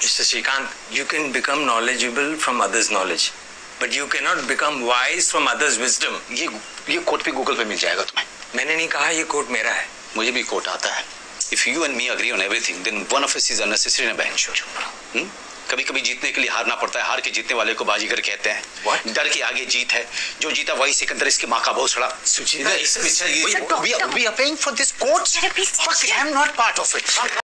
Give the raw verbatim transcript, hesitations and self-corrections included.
Mister Srikanth, you can become knowledgeable from others' knowledge, but you cannot become wise from others' wisdom. ये ये coat भी Google पे मिल जाएगा तुम्हें। मैंने नहीं कहा ये कोट मेरा है। मुझे भी कोट आता है। If you and me agree on everything, then one of us is unnecessary in a bench. hmm? कभी कभी जीतने के लिए हारना पड़ता है, हार के जीतने वाले को बाजीगर कहते हैं। What? डर के आगे जीत है, जो जीता वही सिकंदर, इसकी माँ का भोसड़ा। सुचिता, We are paying for this coach. Fuck, I'm not part of it.